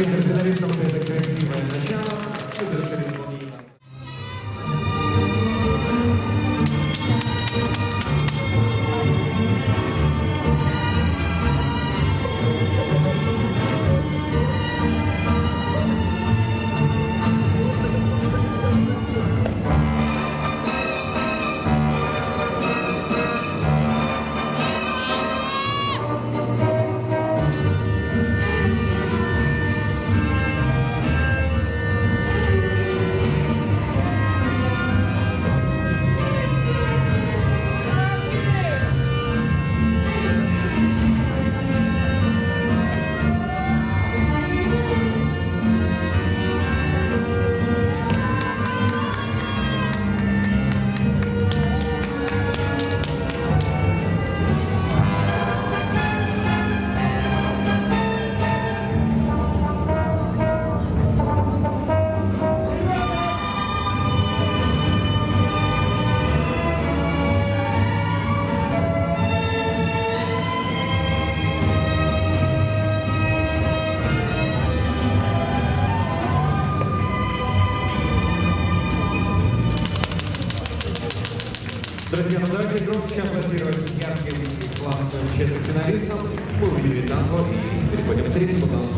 четвертьфиналистам за это красивое начало мы завершили исполнение танца. Друзья, ну давайте громче аплодировать ярким классным четвертьфиналистам. Мы увидели танго и переходим к третьему танцу.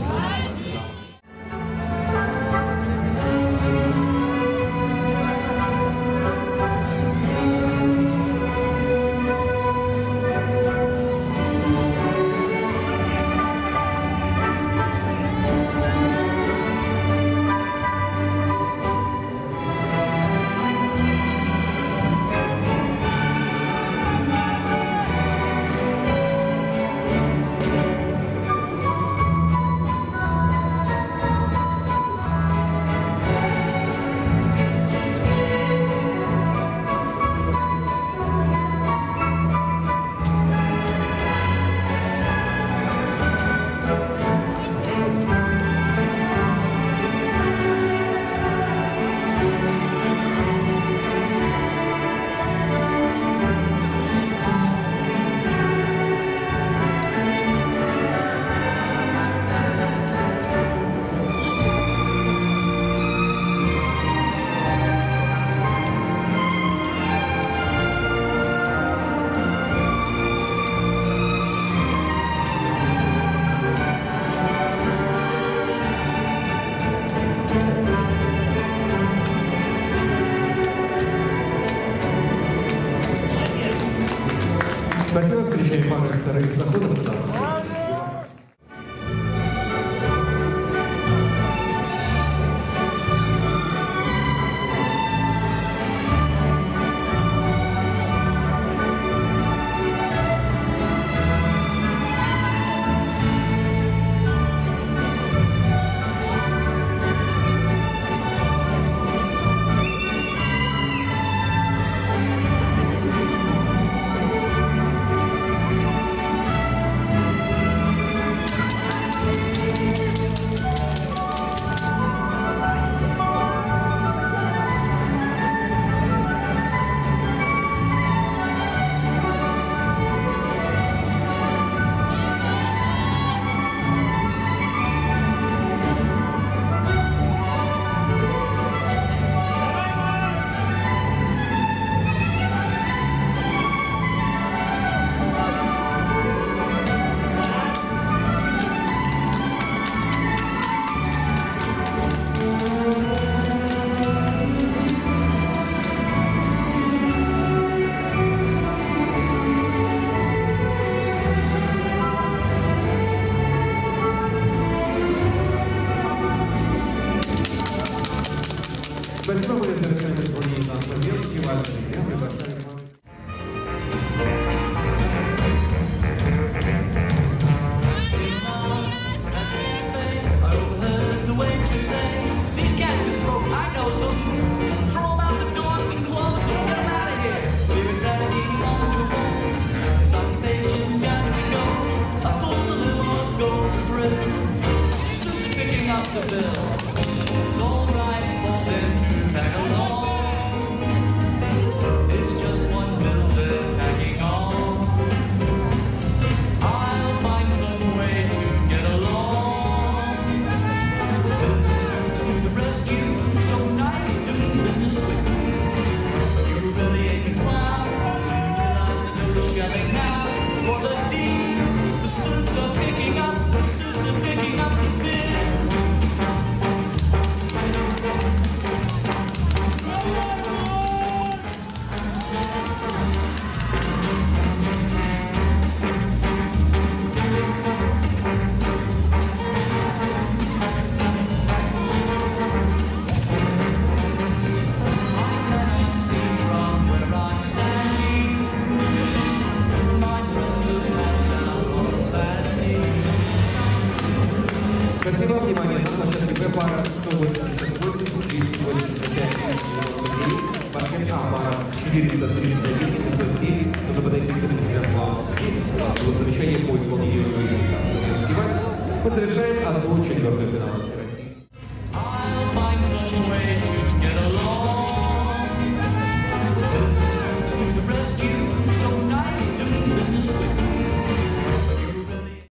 Спасибо, встречаем пары вторых заходов в танце. Спасибо, мы завершаем исполнение танца «Венский вальс». Я приглашаю вас. It's all right for them to tag along. It's just one bill they're tagging on. I'll find some way to get along. 431 и 507. Нужно подойти к заместителям главного судьи. У нас будут замечания по исполнению квалификации. Мы совершаем 1/4 финала Всероссийского. I'll find some way to get along.